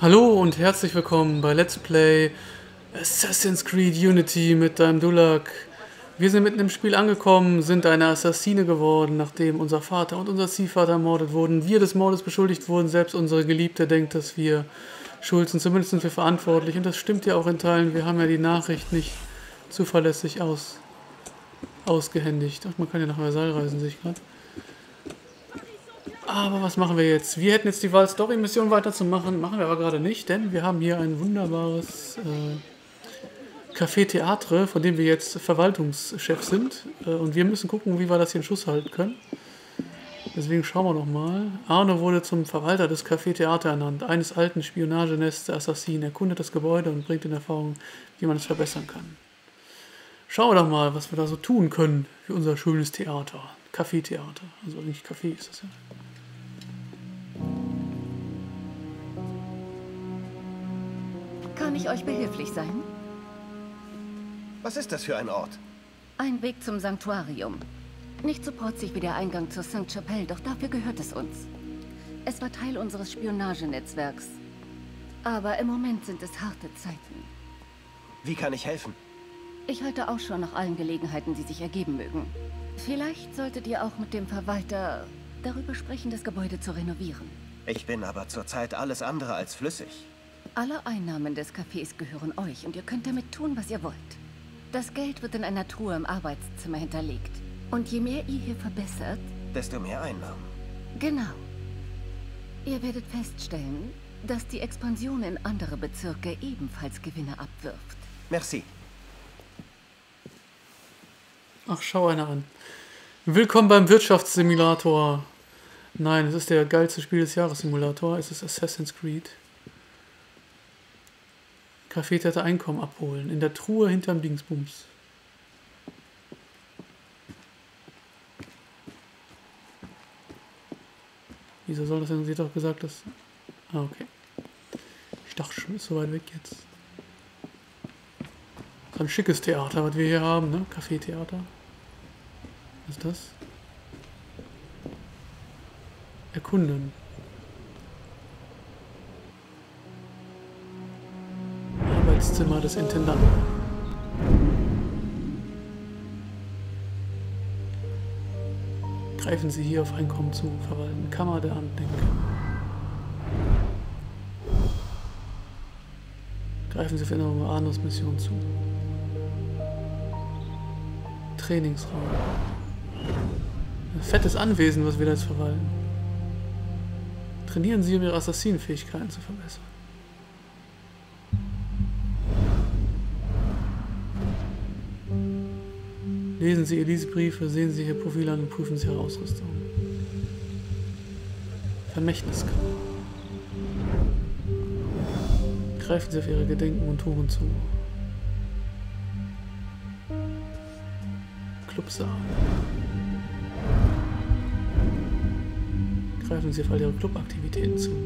Hallo und herzlich willkommen bei Let's Play Assassin's Creed Unity mit deinem Dulak. Wir sind mitten im Spiel angekommen, sind eine Assassine geworden, nachdem unser Vater und unser Ziehvater ermordet wurden. Wir des Mordes beschuldigt wurden, selbst unsere Geliebte denkt, dass wir schuld sind. Zumindest sind wir verantwortlich und das stimmt ja auch in Teilen. Wir haben ja die Nachricht nicht zuverlässig ausgehändigt. Ach, man kann ja nach Versailles reisen, sehe ich gerade. Aber was machen wir jetzt? Wir hätten jetzt die Wahl, Story-Mission weiterzumachen. Machen wir aber gerade nicht, denn wir haben hier ein wunderbares Café Theatre, von dem wir jetzt Verwaltungschef sind. Und wir müssen gucken, wie wir das hier in Schuss halten können. Deswegen schauen wir nochmal. Arno wurde zum Verwalter des Café Theatre ernannt, eines alten Spionagenests der Assassinen. Erkundet das Gebäude und bringt in Erfahrung, wie man es verbessern kann. Schauen wir doch mal, was wir da so tun können für unser schönes Theater. Café-Theater. Also nicht Café ist das ja. Kann ich euch behilflich sein? Was ist das für ein Ort? Ein Weg zum Sanktuarium. Nicht so protzig wie der Eingang zur Sainte-Chapelle, doch dafür gehört es uns. Es war Teil unseres Spionagenetzwerks. Aber im Moment sind es harte Zeiten. Wie kann ich helfen? Ich halte Ausschau nach allen Gelegenheiten, die sich ergeben mögen. Vielleicht solltet ihr auch mit dem Verwalter darüber sprechen, das Gebäude zu renovieren. Ich bin aber zurzeit alles andere als flüssig. Alle Einnahmen des Cafés gehören euch und ihr könnt damit tun, was ihr wollt. Das Geld wird in einer Truhe im Arbeitszimmer hinterlegt. Und je mehr ihr hier verbessert... Desto mehr Einnahmen. Genau. Ihr werdet feststellen, dass die Expansion in andere Bezirke ebenfalls Gewinne abwirft. Merci. Ach, schau einer an. Willkommen beim Wirtschaftssimulator. Nein, es ist der geilste Spiel des Jahres Simulator. Es ist Assassin's Creed. Café-Theater Einkommen abholen. In der Truhe hinterm Dingsbums. Wieso soll das denn? Sie hat doch gesagt, dass... Ah, okay. Ich dachte schon, ist so weit weg jetzt. So ein schickes Theater, was wir hier haben, ne? Café-Theater. Was ist das? Erkunden. Arbeitszimmer des Intendanten. Greifen Sie hier auf Einkommen zu, verwalten. Kammer der Andenken. Greifen Sie für eine Arnos Mission zu. Trainingsraum. Ein fettes Anwesen, was wir da jetzt verwalten. Trainieren Sie, um Ihre Assassinenfähigkeiten zu verbessern. Lesen Sie Elise-Briefe, sehen Sie hier Profile an und prüfen Sie Ihre Ausrüstung. Vermächtniskammer. Greifen Sie auf Ihre Gedenken und Touren zu. Clubsaal. Greifen Sie auf all Ihre Clubaktivitäten zu.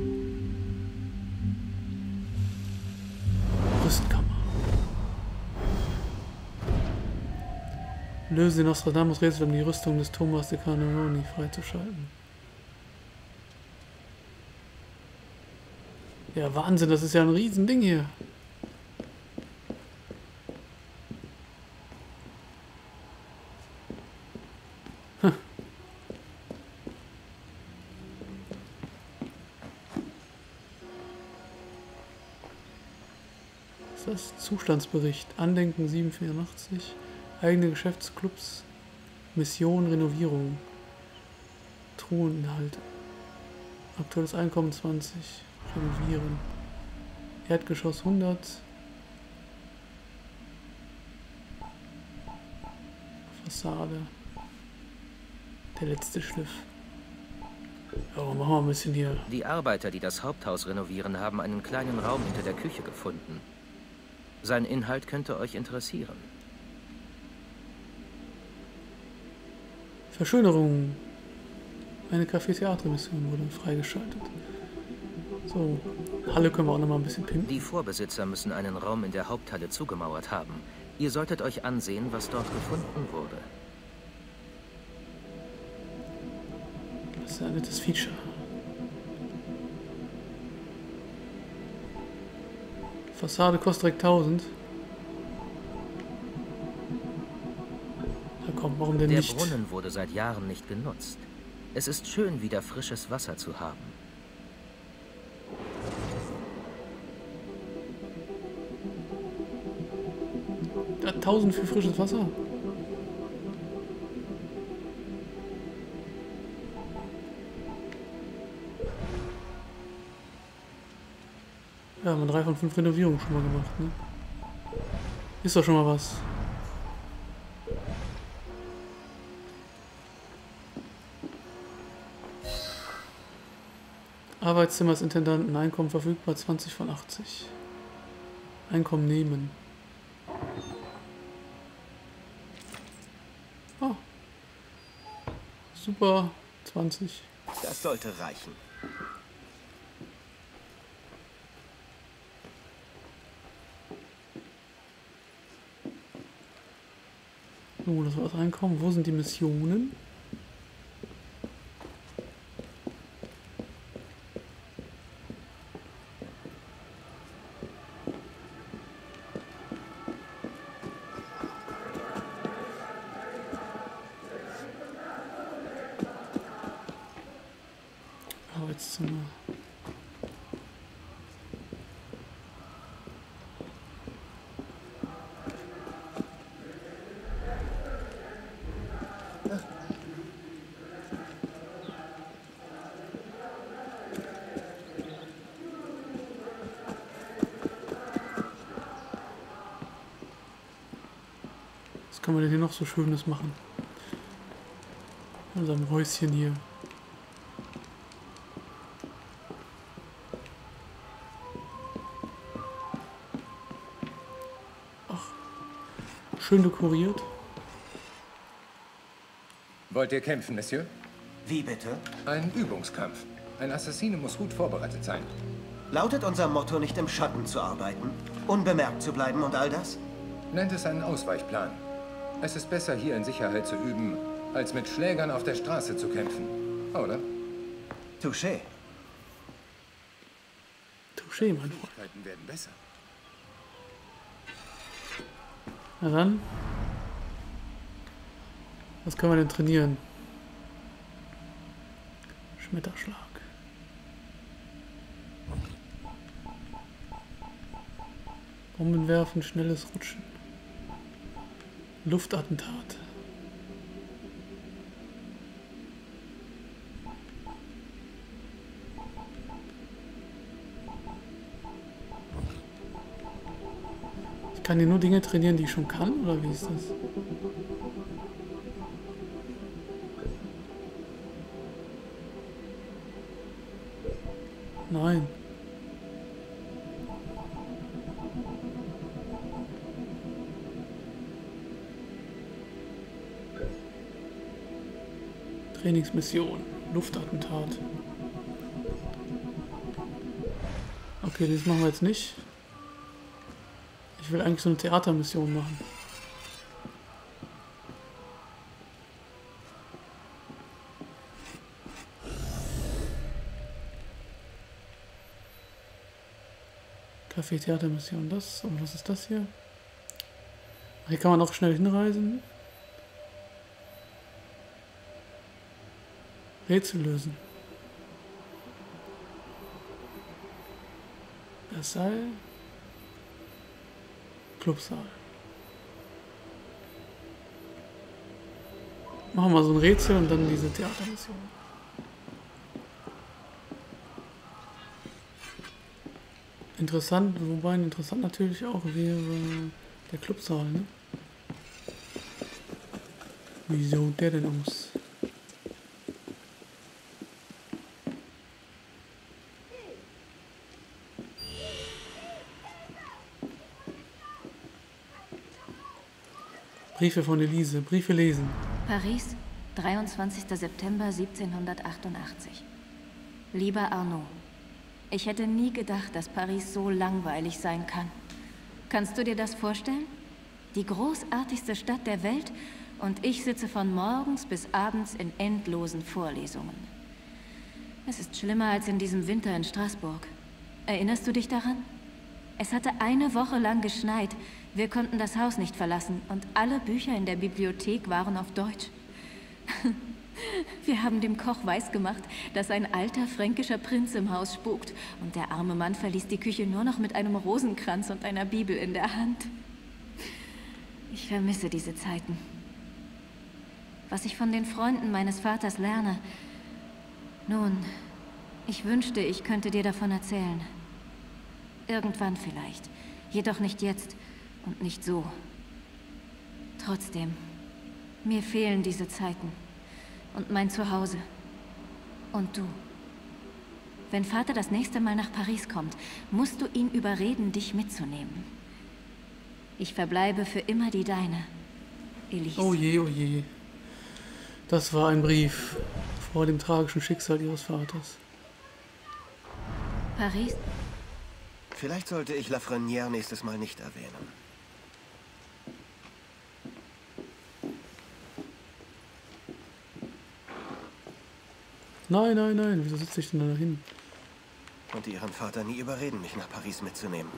Rüstkammer. Lösen Sie Nostradamus Rätsel, um die Rüstung des Thomas de Carnarvoni freizuschalten. Ja, Wahnsinn, das ist ja ein Riesending hier. Hm. Was ist das? Zustandsbericht. Andenken 784. Eigene Geschäftsclubs. Mission Renovierung. Truheninhalte. Aktuelles Einkommen 20. Renovieren. Erdgeschoss 100. Fassade. Der letzte Schliff. Ja, machen wir ein bisschen hier. Die Arbeiter, die das Haupthaus renovieren, haben einen kleinen Raum hinter der Küche gefunden. Sein Inhalt könnte euch interessieren. Verschönerung. Eine Café-Theater-Mission wurde freigeschaltet. So, Halle können wir auch noch mal ein bisschen pimpen. Die Vorbesitzer müssen einen Raum in der Haupthalle zugemauert haben. Ihr solltet euch ansehen, was dort gefunden wurde. Das ist ein nettes Feature. Fassade kostet direkt 1000. Na komm, warum denn Der nicht? Brunnen wurde seit Jahren nicht genutzt. Es ist schön, wieder frisches Wasser zu haben. Ja, 1000 für frisches Wasser. Ja, haben wir 3 von 5 Renovierungen schon mal gemacht, ne? Ist doch schon mal was. Arbeitszimmer des Intendanten, Einkommen verfügbar 20 von 80. Einkommen nehmen. Oh. Super, 20. Das sollte reichen. So, das war das Einkommen. Wo sind die Missionen? Arbeitszimmer. Was kann man denn hier noch so Schönes machen? In unserem Häuschen hier. Schön dekoriert. Wollt ihr kämpfen, Monsieur? Wie bitte? Ein Übungskampf. Ein Assassine muss gut vorbereitet sein. Lautet unser Motto, nicht im Schatten zu arbeiten, unbemerkt zu bleiben und all das? Nennt es einen Ausweichplan. Es ist besser, hier in Sicherheit zu üben, als mit Schlägern auf der Straße zu kämpfen. Oder? Touché. Touché, mein Freund. Fähigkeiten werden besser. Na dann. Was können wir denn trainieren? Schmetterschlag. Bomben werfen, schnelles Rutschen. Luftattentat. Ich kann hier nur Dinge trainieren, die ich schon kann, oder wie ist das? Nein. Trainingsmission, Luftattentat. Okay, das machen wir jetzt nicht. Ich will eigentlich so eine Theatermission machen. Café-Theatermission, das. Und was ist das hier? Hier kann man auch schnell hinreisen. Rätsel lösen. Versailles. Clubsaal. Machen wir so ein Rätsel und dann diese Theatermission. Interessant, wobei interessant natürlich auch wäre der Clubsaal, ne? Wie sieht der denn aus? Briefe von Elise. Briefe lesen. Paris, 23. September 1788. Lieber Arnaud, ich hätte nie gedacht, dass Paris so langweilig sein kann. Kannst du dir das vorstellen? Die großartigste Stadt der Welt und ich sitze von morgens bis abends in endlosen Vorlesungen. Es ist schlimmer als in diesem Winter in Straßburg. Erinnerst du dich daran? Es hatte eine Woche lang geschneit. Wir konnten das Haus nicht verlassen und alle Bücher in der Bibliothek waren auf Deutsch. Wir haben dem Koch weisgemacht, dass ein alter fränkischer Prinz im Haus spukt und der arme Mann verließ die Küche nur noch mit einem Rosenkranz und einer Bibel in der Hand. Ich vermisse diese Zeiten. Was ich von den Freunden meines Vaters lerne. Nun, ich wünschte, ich könnte dir davon erzählen. Irgendwann vielleicht. Jedoch nicht jetzt und nicht so. Trotzdem, mir fehlen diese Zeiten. Und mein Zuhause. Und du. Wenn Vater das nächste Mal nach Paris kommt, musst du ihn überreden, dich mitzunehmen. Ich verbleibe für immer die Deine, Elise. Oh je, oh je. Das war ein Brief vor dem tragischen Schicksal ihres Vaters. Paris? Vielleicht sollte ich Lafrenière nächstes Mal nicht erwähnen. Nein, nein, nein. Wieso sitze ich denn da hin? Und Ihren Vater nie überreden, mich nach Paris mitzunehmen.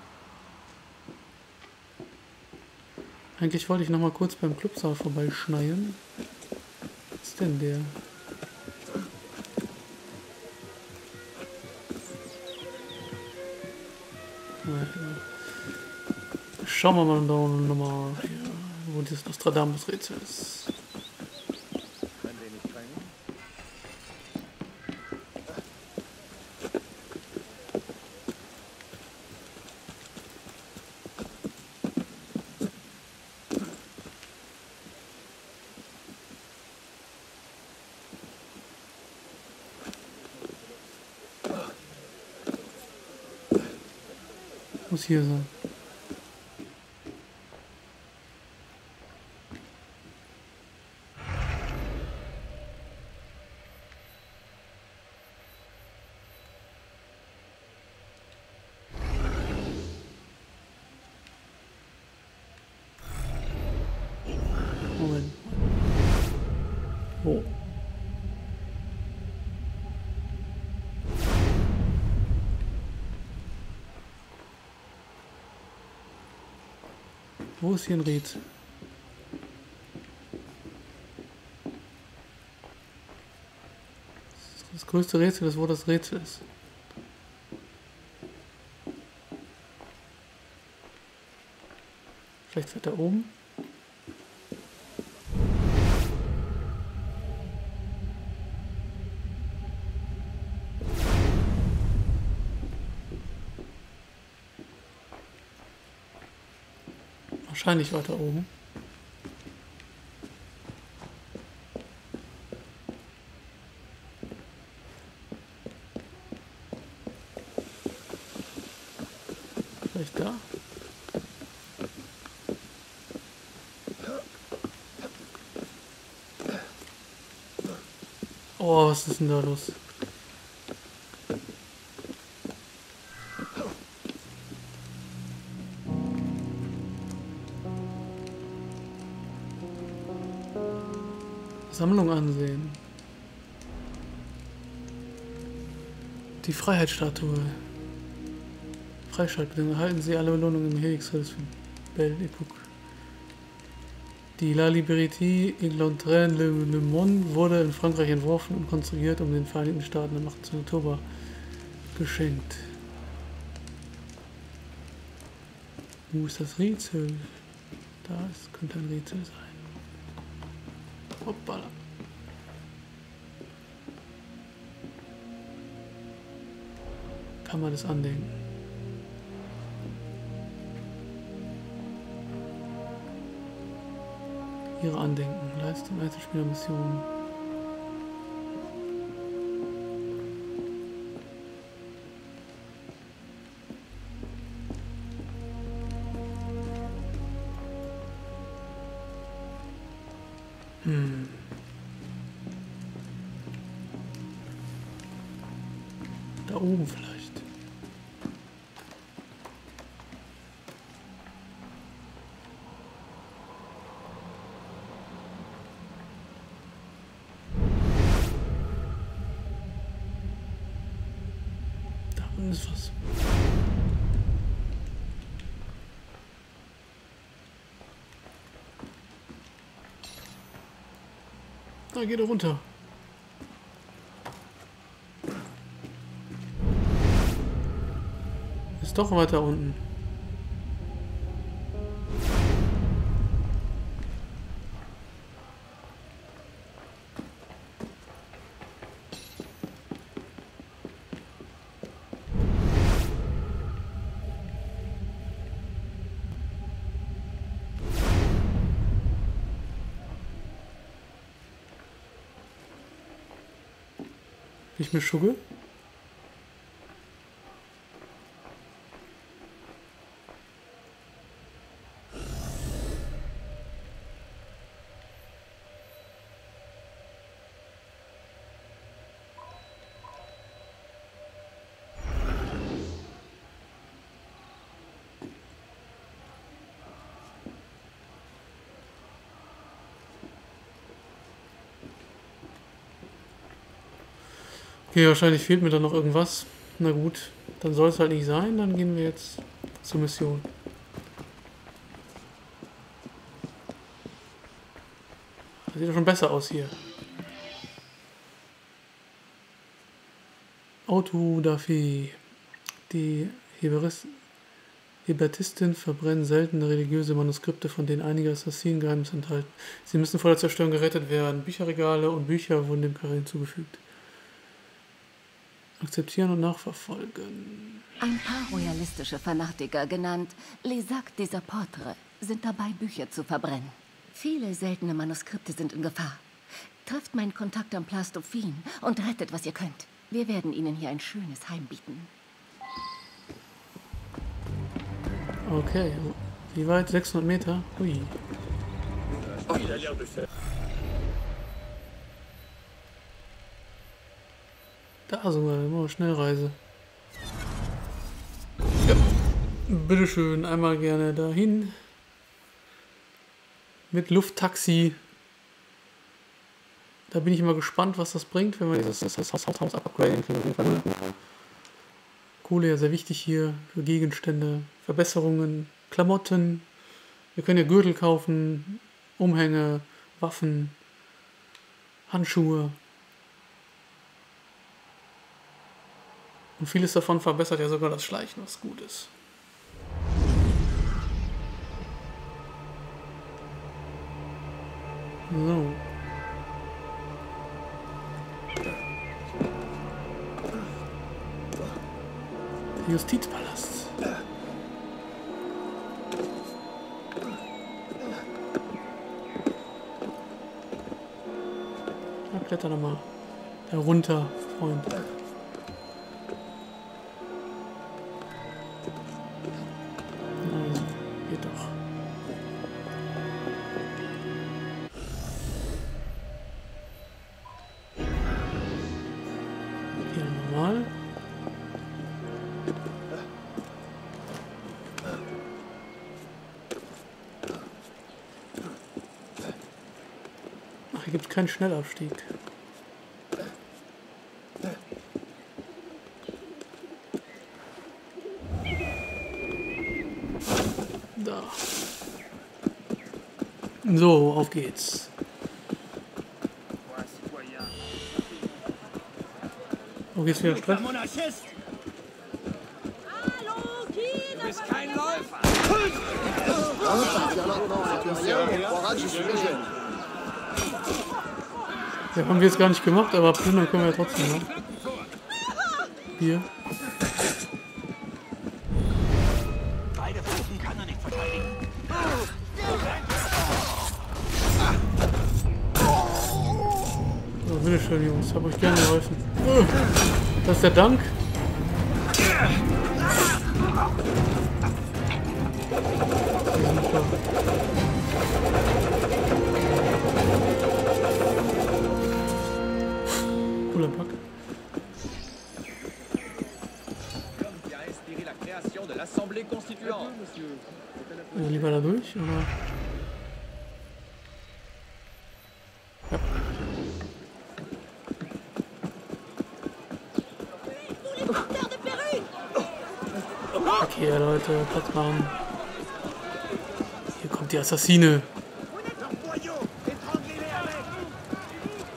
Eigentlich wollte ich noch mal kurz beim Clubsaal vorbeischneien. Was ist denn der? Schauen wir mal nochmal, wo dieses Nostradamus-Rätsel ist. Muss hier sein. Moment. Wo? Wo ist hier ein Rätsel? Das größte Rätsel ist, wo das Rätsel ist. Vielleicht wird da oben. Wahrscheinlich weiter oben. Vielleicht da. Oh, was ist denn da los? Sammlung ansehen. Die Freiheitsstatue. Freischaltbedingungen. Erhalten Sie alle Belohnungen im Helix-Hills von Belle Epoque. Die La Liberté Eglantraine Le Monde wurde in Frankreich entworfen und konstruiert, um den Vereinigten Staaten am 18. Oktober geschenkt. Wo ist das Rätsel? Da ist, könnte ein Rätsel sein. Hoppala. Kann man das andenken? Ihre Andenken. Leistung Einzelspielermission. Da oben vielleicht. Da unten ist was. Da geht er runter. Ist doch weiter unten. Ich mir Schugge. Okay, wahrscheinlich fehlt mir da noch irgendwas. Na gut, dann soll es halt nicht sein. Dann gehen wir jetzt zur Mission. Das sieht doch schon besser aus hier. Autodafé. Die Hebertisten verbrennen seltene religiöse Manuskripte, von denen einige Assassinengeheimnisse enthalten. Sie müssen vor der Zerstörung gerettet werden. Bücherregale und Bücher wurden dem Karre hinzugefügt. Akzeptieren und nachverfolgen. Ein paar royalistische Fanatiker, genannt Les Sacs des Apôtres, sind dabei, Bücher zu verbrennen. Viele seltene Manuskripte sind in Gefahr. Trefft meinen Kontakt am Place Dauphine und rettet, was ihr könnt. Wir werden ihnen hier ein schönes Heim bieten. Okay, wie weit? 600 Meter? Hui. Da sogar, immer Schnellreise. Ja, bitteschön, einmal gerne dahin. Mit Lufttaxi. Da bin ich immer gespannt, was das bringt, wenn wir das Haus upgraden können. Kohle ja sehr wichtig hier für Gegenstände, Verbesserungen, Klamotten. Wir können ja Gürtel kaufen, Umhänge, Waffen, Handschuhe. Und vieles davon verbessert ja sogar das Schleichen, was gut ist. So. Der Justizpalast. Na, kletter doch mal da runter, Freund. Geht doch. Hier nochmal. Ach, hier gibt es keinen Schnellabstieg. Da. So, auf geht's. Wo geht's wieder Stress? Du bist kein Läufer. Ja, haben wir jetzt gar nicht gemacht, aber plündern können wir ja trotzdem noch. Hier. Beide Pfoten kann er nicht verteidigen. So, bitteschön, Jungs. Hab euch gerne geholfen. Das ist der Dank. Cooler Pack. Ja, lieber da durch, oder? Ja. Okay, Leute, Platz machen. Hier kommt die Assassine.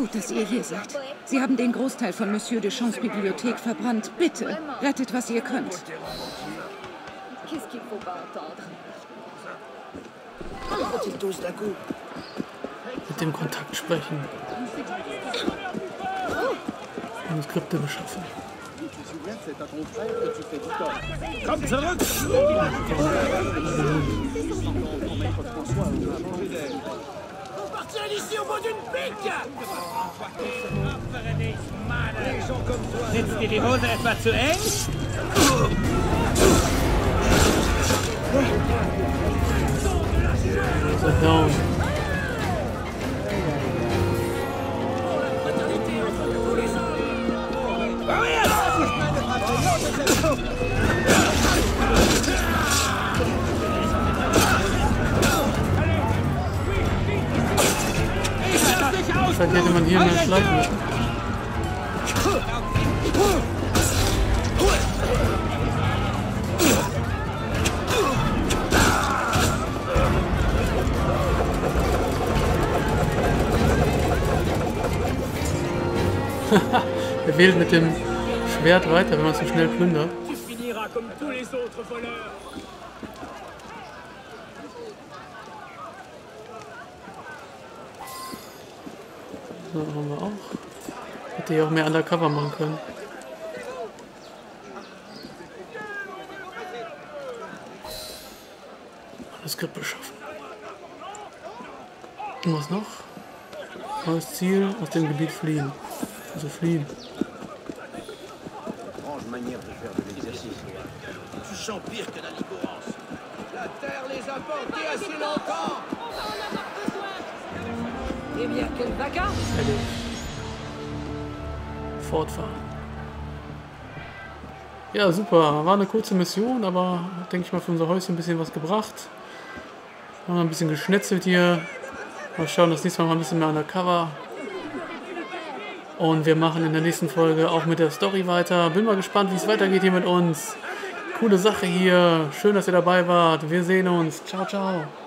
Gut, dass ihr hier seid. Sie haben den Großteil von Monsieur Deschamps Bibliothek verbrannt. Bitte, rettet, was ihr könnt. Mit dem Kontakt sprechen. Manuskripte beschaffen. Komm zurück! Partir d'ici au bout d'une pique! Sitzt dir die Hose etwa zu eng? So down. Vielleicht hätte man hier mehr schleifen müssen. Er wählt mit dem Schwert weiter, wenn man zu schnell plündert. So, haben wir auch. Hätte hier auch mehr Undercover machen können. Manuskript beschaffen. Und was noch? Neues Ziel, aus dem Gebiet fliehen. Also fliehen. Fortfahren. Ja, super. War eine kurze Mission, aber denke ich mal für unser Häuschen ein bisschen was gebracht. Haben wir ein bisschen geschnetzelt hier. Mal schauen, das nächste Mal ein bisschen mehr undercover. Und wir machen in der nächsten Folge auch mit der Story weiter. Bin mal gespannt, wie es weitergeht hier mit uns. Coole Sache hier. Schön, dass ihr dabei wart. Wir sehen uns. Ciao, ciao.